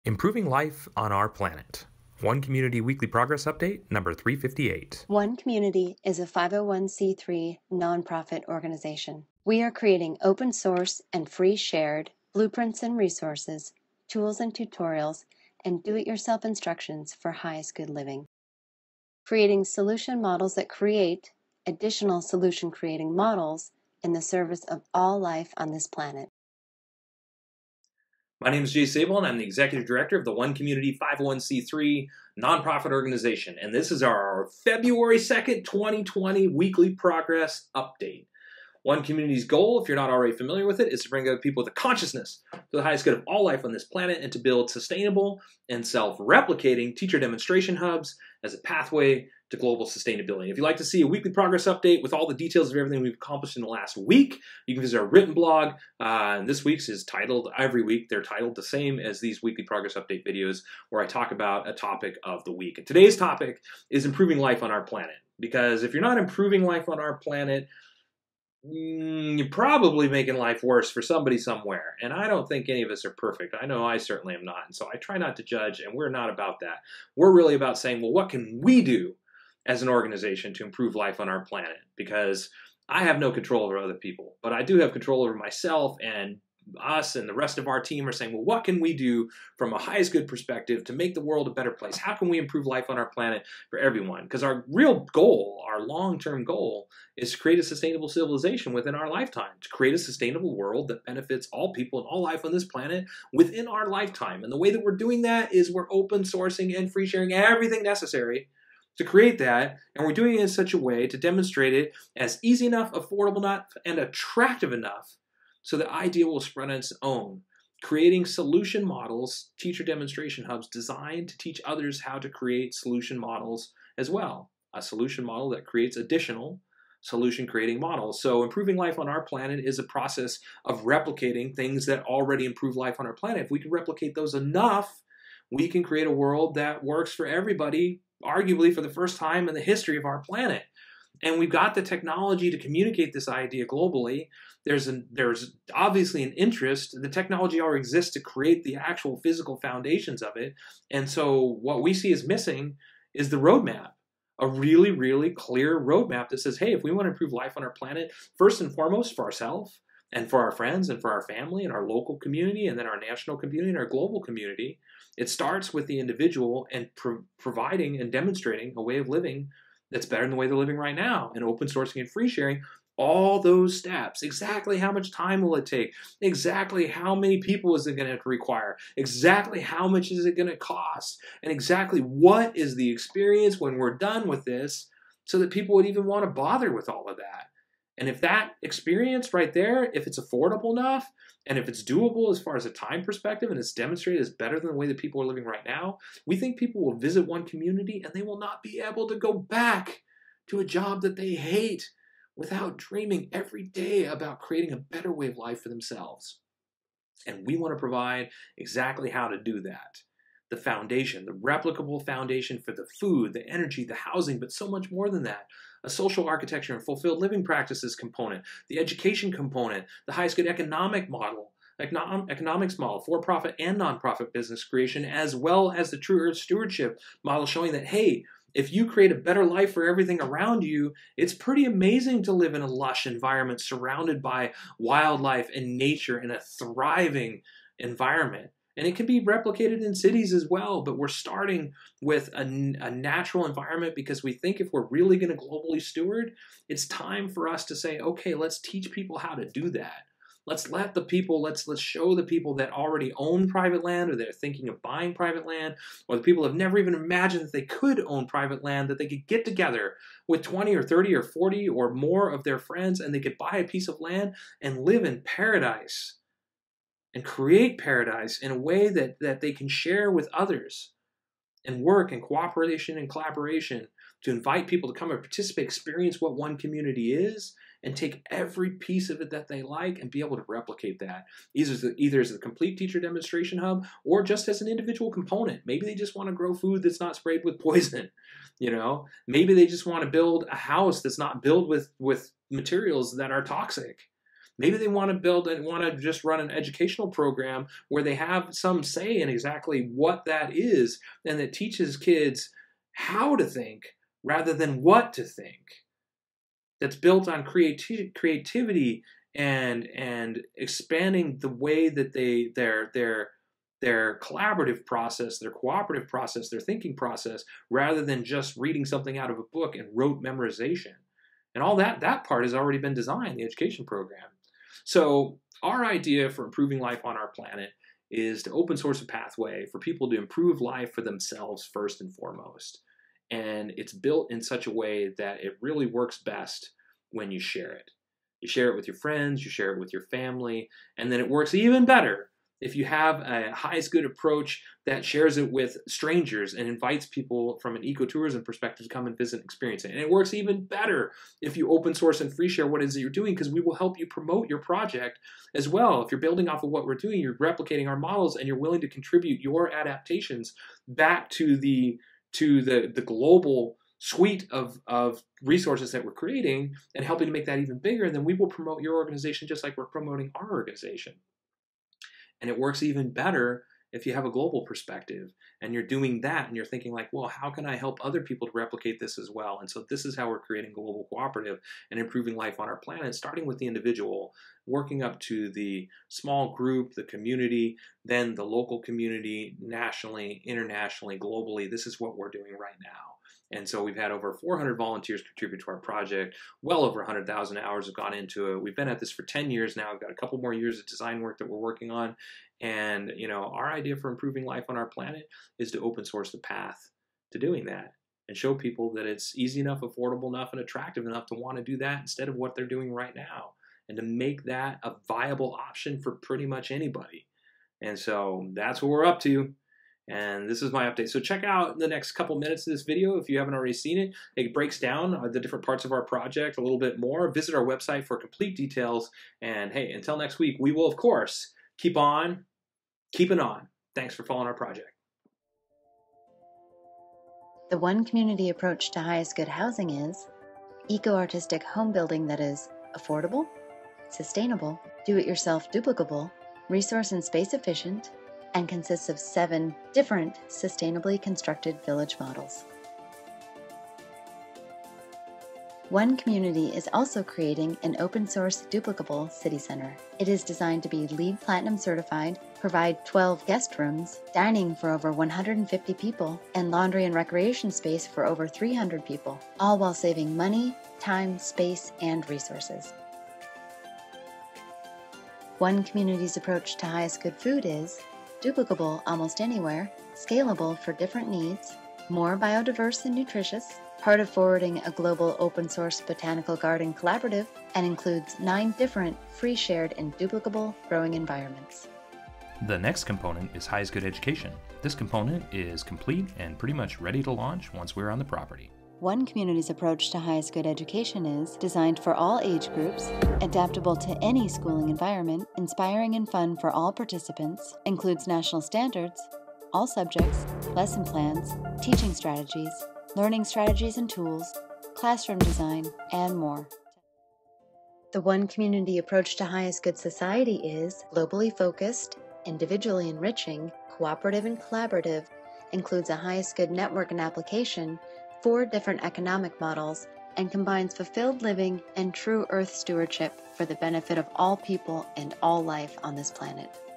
Improving Life on Our Planet. One Community Weekly Progress Update, number 358. One Community is a 501c3 nonprofit organization. We are creating open source and free shared blueprints and resources, tools and tutorials, and do-it-yourself instructions for highest good living. Creating solution models that create additional solution creating models in the service of all life on this planet. My name is Jay Sable, and I'm the Executive Director of the One Community 501c3 nonprofit organization, and this is our February 2nd, 2020 Weekly Progress Update. One Community's goal, if you're not already familiar with it, is to bring other people with a consciousness to the highest good of all life on this planet and to build sustainable and self-replicating teacher demonstration hubs as a pathway to global sustainability. If you'd like to see a weekly progress update with all the details of everything we've accomplished in the last week, you can visit our written blog. And this week's is titled, every week, they're titled the same as these weekly progress update videos where I talk about a topic of the week. And today's topic is improving life on our planet. Because if you're not improving life on our planet, you're probably making life worse for somebody somewhere. And I don't think any of us are perfect. I know I certainly am not. And so I try not to judge, and we're not about that. We're really about saying, well, what can we do as an organization to improve life on our planet? Because I have no control over other people, but I do have control over myself, and us and the rest of our team are saying, well, what can we do from a highest good perspective to make the world a better place? How can we improve life on our planet for everyone? Because our real goal, our long-term goal, is to create a sustainable civilization within our lifetime, to create a sustainable world that benefits all people and all life on this planet within our lifetime. And the way that we're doing that is we're open sourcing and free sharing everything necessary to create that, and we're doing it in such a way to demonstrate it as easy enough, affordable enough, and attractive enough so the idea will spread on its own, creating solution models, teacher demonstration hubs designed to teach others how to create solution models as well. A solution model that creates additional solution creating models. So improving life on our planet is a process of replicating things that already improve life on our planet. If we can replicate those enough, we can create a world that works for everybody, arguably for the first time in the history of our planet. And we've got the technology to communicate this idea globally. There's obviously an interest. The technology already exists to create the actual physical foundations of it. And so what we see as missing is the roadmap, a really, really clear roadmap that says, hey, if we want to improve life on our planet, first and foremost for ourselves and for our friends and for our family and our local community and then our national community and our global community, it starts with the individual and providing and demonstrating a way of living that's better than the way they're living right now, and open sourcing and free sharing all those steps. Exactly how much time will it take? Exactly how many people is it going to require? Exactly how much is it going to cost? And exactly what is the experience when we're done with this so that people would even want to bother with all of that? And if that experience right there, if it's affordable enough, and if it's doable as far as a time perspective, and it's demonstrated as better than the way that people are living right now, we think people will visit One Community and they will not be able to go back to a job that they hate without dreaming every day about creating a better way of life for themselves. And we want to provide exactly how to do that. The foundation, the replicable foundation for the food, the energy, the housing, but so much more than that. A social architecture and fulfilled living practices component, the education component, the highest good economics model, for-profit and nonprofit business creation, as well as the true earth stewardship model showing that, hey, if you create a better life for everything around you, it's pretty amazing to live in a lush environment surrounded by wildlife and nature in a thriving environment. And it can be replicated in cities as well, but we're starting with a natural environment because we think if we're really going to globally steward, it's time for us to say, okay, let's teach people how to do that. Let's show the people that already own private land or they're thinking of buying private land, or the people have never even imagined that they could own private land, that they could get together with 20 or 30 or 40 or more of their friends and they could buy a piece of land and live in paradise and create paradise in a way that they can share with others and work in cooperation and collaboration to invite people to come and participate, experience what One Community is, and take every piece of it that they like and be able to replicate that, either as a complete teacher demonstration hub or just as an individual component. Maybe they just want to grow food that's not sprayed with poison. Maybe they just want to build a house that's not built with materials that are toxic. Maybe they want to build and want to just run an educational program where they have some say in exactly what that is and that teaches kids how to think rather than what to think. That's built on creativity and expanding the way that their collaborative process, their cooperative process, their thinking process, rather than just reading something out of a book and rote memorization. And all that part has already been designed, the education program. So our idea for improving life on our planet is to open source a pathway for people to improve life for themselves first and foremost. And it's built in such a way that it really works best when you share it. You share it with your friends, you share it with your family, and then it works even better if you have a highest good approach that shares it with strangers and invites people from an ecotourism perspective to come and visit and experience it. And it works even better if you open source and free share what it is that you're doing, because we will help you promote your project as well. If you're building off of what we're doing, you're replicating our models, and you're willing to contribute your adaptations back to the global suite of resources that we're creating and helping to make that even bigger, then we will promote your organization just like we're promoting our organization. And it works even better if you have a global perspective and you're doing that and you're thinking like, well, how can I help other people to replicate this as well? And so this is how we're creating global cooperative and improving life on our planet, starting with the individual, working up to the small group, the community, then the local community, nationally, internationally, globally. This is what we're doing right now. And so we've had over 400 volunteers contribute to our project. Well over 100,000 hours have gone into it. We've been at this for 10 years now. We've got a couple more years of design work that we're working on. And, you know, our idea for improving life on our planet is to open source the path to doing that and show people that it's easy enough, affordable enough, and attractive enough to want to do that instead of what they're doing right now, and to make that a viable option for pretty much anybody. And so that's what we're up to. And this is my update. So check out the next couple minutes of this video if you haven't already seen it. It breaks down the different parts of our project a little bit more. Visit our website for complete details. And hey, until next week, we will, of course, keep on keeping on. Thanks for following our project. The one community approach to highest good housing is eco-artistic home building that is affordable, sustainable, do-it-yourself duplicable, resource and space efficient, and consists of 7 different sustainably constructed village models. One Community is also creating an open-source duplicable city center. It is designed to be LEED Platinum certified, provide 12 guest rooms, dining for over 150 people, and laundry and recreation space for over 300 people, all while saving money, time, space, and resources. One Community's approach to highest good food is duplicable almost anywhere, scalable for different needs, more biodiverse and nutritious, part of forwarding a global open-source botanical garden collaborative, and includes 9 different free shared and duplicable growing environments. The next component is highest good education. This component is complete and pretty much ready to launch once we're on the property. One Community's approach to highest good education is designed for all age groups, adaptable to any schooling environment, inspiring and fun for all participants, includes national standards, all subjects, lesson plans, teaching strategies, learning strategies and tools, classroom design, and more. The One Community approach to highest good society is globally focused, individually enriching, cooperative and collaborative, includes a highest good network and application, 4 different economic models, and combines fulfilled living and true Earth stewardship for the benefit of all people and all life on this planet.